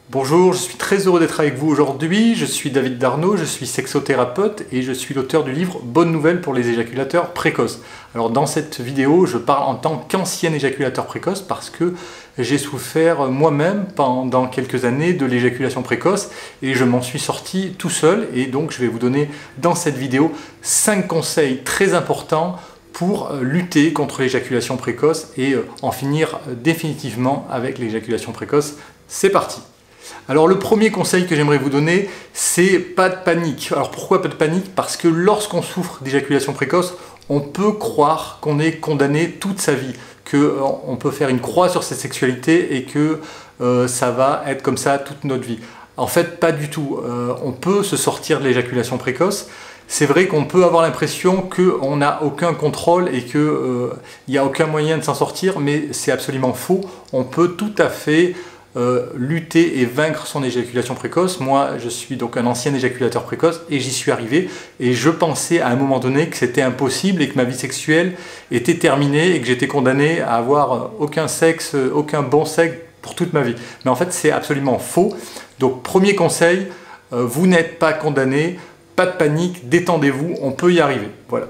Bonjour, je suis très heureux d'être avec vous aujourd'hui. Je suis David Darnaud, je suis sexothérapeute et je suis l'auteur du livre Bonne nouvelle pour les éjaculateurs précoces. Alors dans cette vidéo, je parle en tant qu'ancien éjaculateur précoce parce que j'ai souffert moi-même pendant quelques années de l'éjaculation précoce et je m'en suis sorti tout seul. Et donc je vais vous donner dans cette vidéo 5 conseils très importants pour lutter contre l'éjaculation précoce et en finir définitivement avec l'éjaculation précoce. C'est parti! Alors le premier conseil que j'aimerais vous donner, c'est pas de panique. Alors pourquoi pas de panique? Parce que lorsqu'on souffre d'éjaculation précoce, on peut croire qu'on est condamné toute sa vie, qu'on peut faire une croix sur sa sexualité et que ça va être comme ça toute notre vie. En fait, pas du tout. On peut se sortir de l'éjaculation précoce. C'est vrai qu'on peut avoir l'impression qu'on n'a aucun contrôle et qu'il n'y a aucun moyen de s'en sortir, mais c'est absolument faux. On peut tout à fait lutter et vaincre son éjaculation précoce. Moi, je suis donc un ancien éjaculateur précoce et j'y suis arrivé. Et je pensais à un moment donné que c'était impossible et que ma vie sexuelle était terminée et que j'étais condamné à avoir aucun sexe, aucun bon sexe pour toute ma vie. Mais en fait, c'est absolument faux. Donc, premier conseil, vous n'êtes pas condamné, pas de panique, détendez-vous, on peut y arriver. Voilà.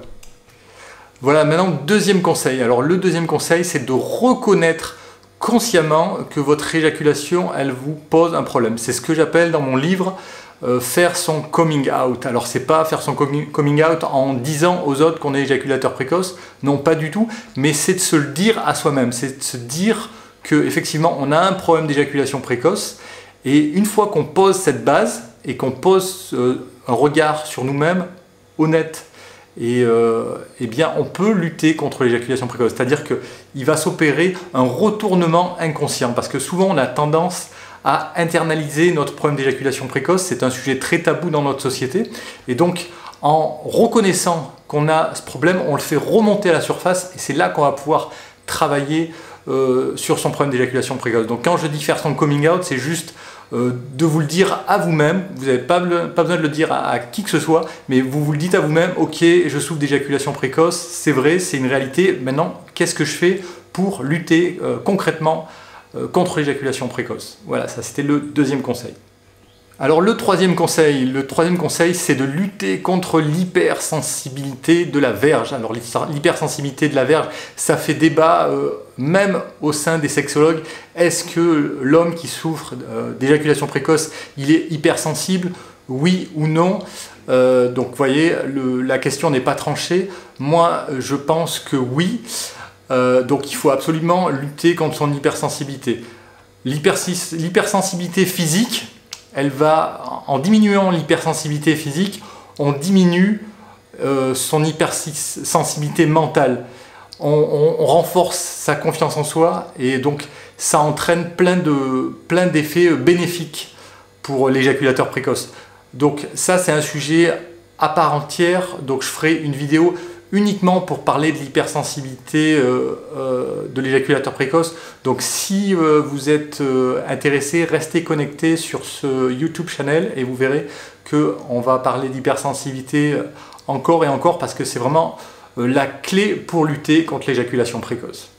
Voilà, maintenant, deuxième conseil. Alors, le deuxième conseil, c'est de reconnaître consciemment que votre éjaculation, elle vous pose un problème. C'est ce que j'appelle dans mon livre faire son coming out. Alors c'est pas faire son coming out en disant aux autres qu'on est éjaculateur précoce, non pas du tout, mais c'est de se le dire à soi-même, c'est de se dire que effectivement on a un problème d'éjaculation précoce et une fois qu'on pose cette base et qu'on pose un regard sur nous-mêmes honnête, et eh bien, on peut lutter contre l'éjaculation précoce. C'est-à-dire qu'il va s'opérer un retournement inconscient. Parce que souvent, on a tendance à internaliser notre problème d'éjaculation précoce. C'est un sujet très tabou dans notre société. Et donc, en reconnaissant qu'on a ce problème, on le fait remonter à la surface. Et c'est là qu'on va pouvoir travailler sur son problème d'éjaculation précoce. Donc, quand je dis faire son coming out, c'est juste de vous le dire à vous-même. Vous n'avez pas besoin de le dire à qui que ce soit, mais vous le dites à vous-même, ok, je souffre d'éjaculation précoce, c'est vrai, c'est une réalité. Maintenant, qu'est-ce que je fais pour lutter concrètement contre l'éjaculation précoce? Voilà, ça c'était le deuxième conseil. Alors le troisième conseil, c'est de lutter contre l'hypersensibilité de la verge. Alors l'hypersensibilité de la verge, ça fait débat même au sein des sexologues. Est-ce que l'homme qui souffre d'éjaculation précoce, il est hypersensible? Oui ou non? Donc vous voyez, la question n'est pas tranchée. Moi, je pense que oui. Donc il faut absolument lutter contre son hypersensibilité. L'hypersensibilité physique, elle va, en diminuant l'hypersensibilité physique, on diminue son hypersensibilité mentale. On renforce sa confiance en soi et donc ça entraîne plein d'effets bénéfiques pour l'éjaculateur précoce. Donc ça c'est un sujet à part entière, donc je ferai une vidéo uniquement pour parler de l'hypersensibilité de l'éjaculateur précoce. Donc si vous êtes intéressé, restez connecté sur ce YouTube channel et vous verrez qu'on va parler d'hypersensibilité encore et encore parce que c'est vraiment la clé pour lutter contre l'éjaculation précoce.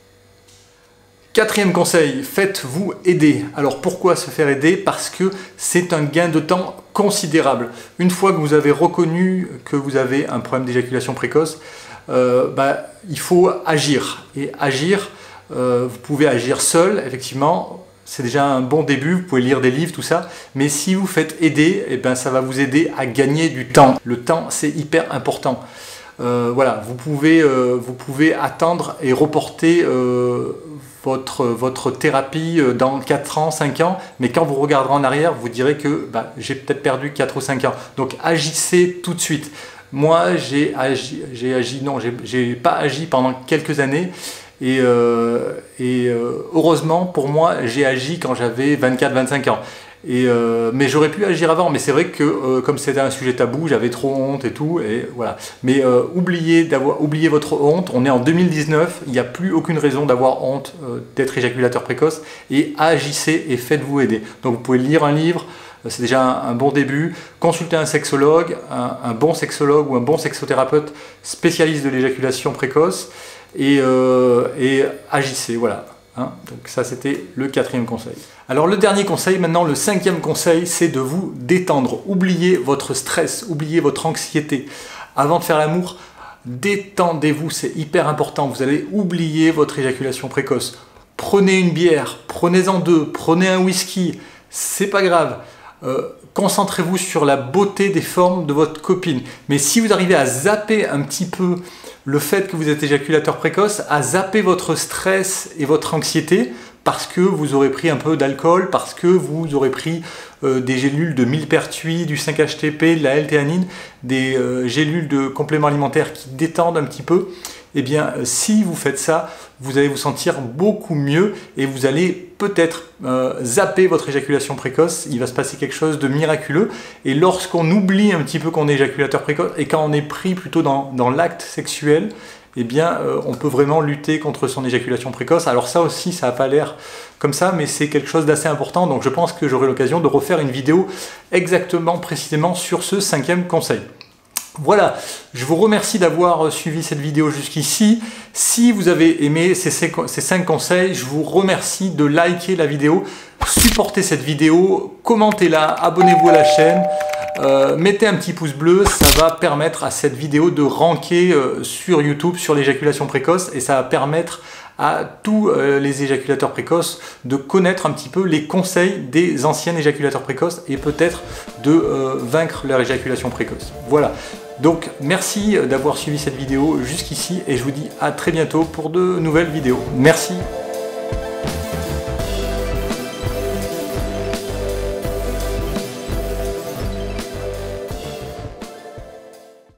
Quatrième conseil, faites-vous aider. Alors pourquoi se faire aider? Parce que c'est un gain de temps considérable. Une fois que vous avez reconnu que vous avez un problème d'éjaculation précoce, il faut agir. Et agir, vous pouvez agir seul, effectivement, c'est déjà un bon début, vous pouvez lire des livres, tout ça. Mais si vous faites aider, eh ben, ça va vous aider à gagner du temps. Le temps, c'est hyper important. Voilà, vous pouvez attendre et reporter votre thérapie dans 4 ans, 5 ans, mais quand vous regarderez en arrière, vous direz que j'ai peut-être perdu 4 ou 5 ans. Donc agissez tout de suite. Moi, j'ai pas agi pendant quelques années et heureusement pour moi, j'ai agi quand j'avais 24-25 ans. Mais j'aurais pu agir avant, mais c'est vrai que comme c'était un sujet tabou, j'avais trop honte et tout, et voilà. Mais oubliez votre honte, on est en 2019, il n'y a plus aucune raison d'avoir honte d'être éjaculateur précoce, et agissez et faites-vous aider. Donc vous pouvez lire un livre, c'est déjà un bon début, consulter un sexologue, un bon sexologue ou un bon sexothérapeute spécialiste de l'éjaculation précoce, et agissez, voilà. hein. Donc ça, c'était le 4e conseil. Alors le dernier conseil, maintenant le 5e conseil, c'est de vous détendre. Oubliez votre stress, oubliez votre anxiété. Avant de faire l'amour, détendez-vous, c'est hyper important. Vous allez oublier votre éjaculation précoce. Prenez une bière, prenez-en 2, prenez un whisky, c'est pas grave. Concentrez-vous sur la beauté des formes de votre copine. Mais si vous arrivez à zapper un petit peu le fait que vous êtes éjaculateur précoce, à zapper votre stress et votre anxiété, parce que vous aurez pris un peu d'alcool, parce que vous aurez pris des gélules de millepertuis, du 5-HTP, de la L-théanine, des gélules de compléments alimentaires qui détendent un petit peu, eh bien, si vous faites ça, vous allez vous sentir beaucoup mieux et vous allez peut-être zapper votre éjaculation précoce. Il va se passer quelque chose de miraculeux. Et lorsqu'on oublie un petit peu qu'on est éjaculateur précoce et quand on est pris plutôt dans l'acte sexuel, eh bien, on peut vraiment lutter contre son éjaculation précoce. Alors ça aussi, ça n'a pas l'air comme ça, mais c'est quelque chose d'assez important. Donc je pense que j'aurai l'occasion de refaire une vidéo exactement, précisément sur ce 5e conseil. Voilà, je vous remercie d'avoir suivi cette vidéo jusqu'ici. Si vous avez aimé ces 5 conseils, je vous remercie de liker la vidéo, supportez cette vidéo, commentez-la, abonnez-vous à la chaîne, mettez un petit pouce bleu, ça va permettre à cette vidéo de ranker sur YouTube sur l'éjaculation précoce et ça va permettre à tous les éjaculateurs précoces de connaître un petit peu les conseils des anciens éjaculateurs précoces et peut-être de vaincre leur éjaculation précoce. Voilà, donc merci d'avoir suivi cette vidéo jusqu'ici et je vous dis à très bientôt pour de nouvelles vidéos. Merci.